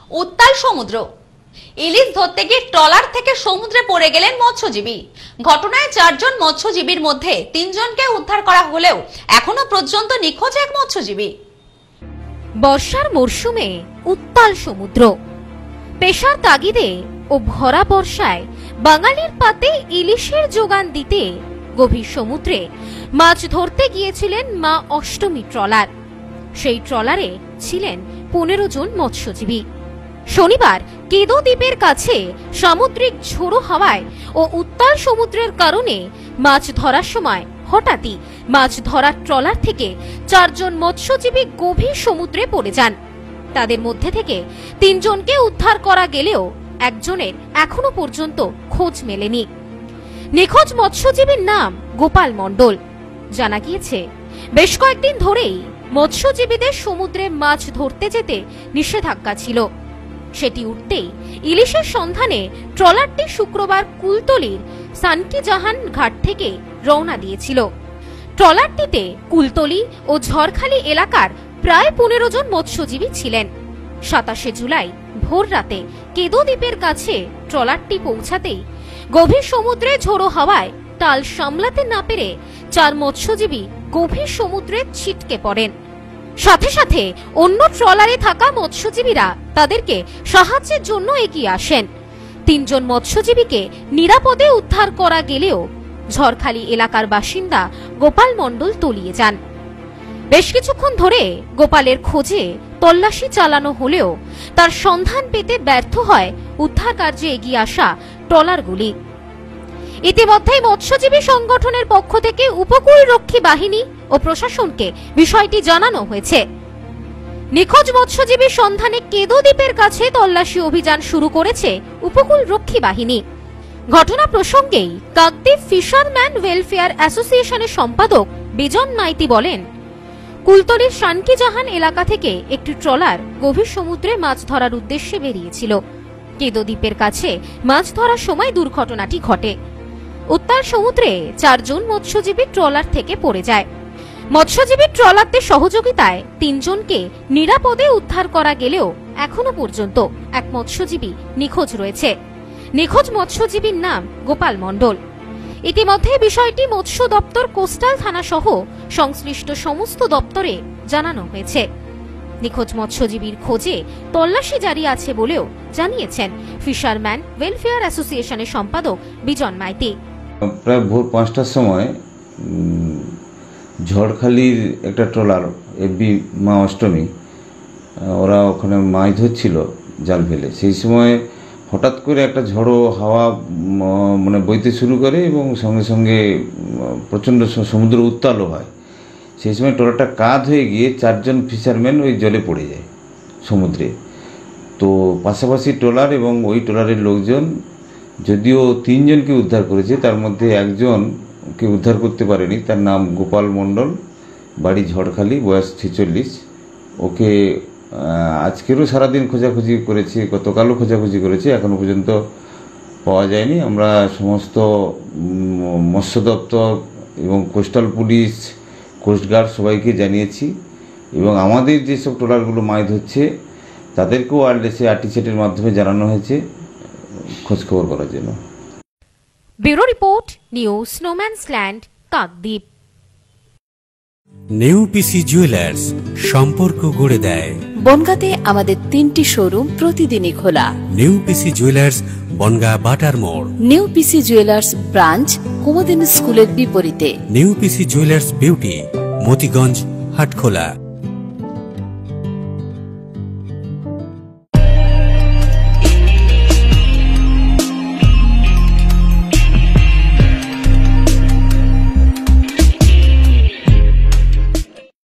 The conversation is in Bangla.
উত্তাল সমুদ্র। ইলিশ ধরতে গিয়ে ট্রলার থেকে সমুদ্রে পড়ে গেলেন মৎস্যজীবী। ঘটনায় 4 জন মৎস্যজীবীর মধ্যে 3 জনকে উদ্ধার করা হলেও এখনো পর্যন্ত নিখোঁজ এক মৎস্যজীবী। বর্ষার মরশুমে উত্তাল সমুদ্র। পেশার তাগিদে ও ভরা বর্ষায় বাঙালির পাতে ইলিশের যোগান দিতে গভীর সমুদ্রে মাছ ধরতে গিয়েছিলেন মা অষ্টমী ট্রলার। সেই ট্রলারে ছিলেন 15 জন মৎস্যজীবী। শনিবার কেদো দ্বীপের কাছে সামুদ্রিক ঝোড়ো হাওয়ায় ও উত্তাল সমুদ্রের কারণে মাছ ধরার সময় হঠাৎই মাছ ধরার ট্রলার থেকে 4 জন মৎস্যজীবী গভীর সমুদ্রে পড়ে যান। তাদের মধ্যে থেকে 3 জনকে উদ্ধার করা গেলেও একজনের এখনো পর্যন্ত খোঁজ মেলেনি। নিখোঁজ মৎস্যজীবীর নাম গোপাল মণ্ডল। জানা গিয়েছে বেশ কয়েকদিন ধরেই মৎস্যজীবীদের সমুদ্রে মাছ ধরতে যেতে নিষেধাজ্ঞা ছিল। সেটি উঠতেই ইলিশের সন্ধানে ট্রলারটি শুক্রবার কুলতলির সানকিজাহান ঘাট থেকে রওনা দিয়েছিল। ট্রলারটিতে কুলতলি ও ঝড়খালি এলাকার প্রায় 15 জন মৎস্যজীবী ছিলেন। 27 জুলাই ভোর রাতে কেদো দ্বীপের কাছে ট্রলারটি পৌঁছাতেই গভীর সমুদ্রে ঝোড়ো হাওয়ায় তাল সামলাতে না পেরে 4 মৎস্যজীবী গভীর সমুদ্রে ছিটকে পড়েন। সাথে সাথে অন্য ট্রলারে থাকা মৎস্যজীবীরা তাদেরকে সাহায্যের জন্য এগিয়ে আসেন। 3 জন মৎস্যজীবীকে নিরাপদে উদ্ধার করা গেলেও ঝড়খালি এলাকার বাসিন্দা গোপাল মণ্ডল তলিয়ে যান। বেশ কিছুক্ষণ ধরে গোপালের খোঁজে তল্লাশি চালানো হলেও তার সন্ধান পেতে ব্যর্থ হয় উদ্ধার কার্যে এগিয়ে আসা ট্রলারগুলি। ইতিমধ্যেই মৎস্যজীবী সংগঠনের পক্ষ থেকে উপকূলরক্ষী বাহিনী ও প্রশাসনকে বিষয়টি জানানো হয়েছে। নিখোঁজ মৎস্যজীবীর সন্ধানে কেদো দ্বীপের কাছে তল্লাশি অভিযান শুরু করেছে উপকূলরক্ষী বাহিনী। ঘটনা প্রসঙ্গেই কাকদ্বীপ ফিশারম্যান ওয়েলফেয়ার অ্যাসোসিয়েশনের সম্পাদক বিজন মাইতি বলেন, কুলতলির সানকিজাহান এলাকা থেকে একটি ট্রলার গভীর সমুদ্রে মাছ ধরার উদ্দেশ্যে বেরিয়েছিল। কেদো দ্বীপের কাছে মাছ ধরার সময় দুর্ঘটনাটি ঘটে। উত্তাল সমুদ্রে 4 জন মৎস্যজীবী ট্রলার থেকে পড়ে যায়। মৎস্যজীবী ট্রলারদের সহযোগিতায় 3 জনকে নিরাপদে উদ্ধার করা গেলেও এখনো পর্যন্ত এক মৎস্যজীবী নিখোঁজ রয়েছে। নিখোঁজ মৎস্যজীবীর নাম গোপাল মণ্ডল। ইতিমধ্যে বিষয়টি মৎস্য দপ্তর, কোস্টাল থানা সহ সংশ্লিষ্ট সমস্ত দপ্তরে জানানো হয়েছে। নিখোঁজ মৎস্যজীবীর খোঁজে তল্লাশি জারি আছে বলেও জানিয়েছেন ফিশারম্যান ওয়েলফেয়ার অ্যাসোসিয়েশনের সম্পাদক বিজন মাইতি। প্রায় ভোর 5টার সময় ঝড়খালির একটা ট্রলার এফবি মা অষ্টমী, ওরা ওখানে মাছ ধরছিল জাল ফেলে। সেই সময় হঠাৎ করে একটা ঝড়ো হাওয়া বইতে শুরু করে এবং সঙ্গে সঙ্গে প্রচণ্ড সমুদ্র উত্তালও হয়। সেই সময় ট্রলারটা কাত হয়ে গিয়ে 4 জন ফিশারম্যান ওই জলে পড়ে যায় সমুদ্রে। তো পাশাপাশি ট্রলার এবং ওই ট্রলারের লোকজন যদিও 3 জনকে উদ্ধার করেছে, তার মধ্যে একজনকে উদ্ধার করতে পারেনি। তার নাম গোপাল মণ্ডল, বাড়ি ঝড়খালি, বয়স 46। ওকে আজকেরও সারাদিন খোঁজাখুঁজি করেছে, গতকালও খোঁজাখুঁজি করেছে, এখনো পর্যন্ত পাওয়া যায়নি। আমরা সমস্ত মৎস্য দপ্তর এবং কোস্টাল পুলিশ, কোস্টগার্ড সবাইকে জানিয়েছি এবং আমাদের যেসব ট্রলারগুলো মাছ ধরছে তাদেরকেও আরটিসেটের মাধ্যমে জানানো হয়েছে খোঁজখবর করার জন্য। ব্যুরো রিপোর্ট, নিউজ স্নোম্যান্সল্যান্ড, কাকদ্বীপ। নিউ পিসি জুয়েলার্স, সম্পর্ক গড়ে দেয়। বনগাঁতে আমাদের 3টি শোরুম প্রতিদিনই খোলা। নিউ পিসি জুয়েলার্স, বনগাঁ বাটার মোড়। New PC jewellers branch Kumudini স্কুলের বিপরীতে। New PC jewellers beauty, Motiganj, Hatkhola.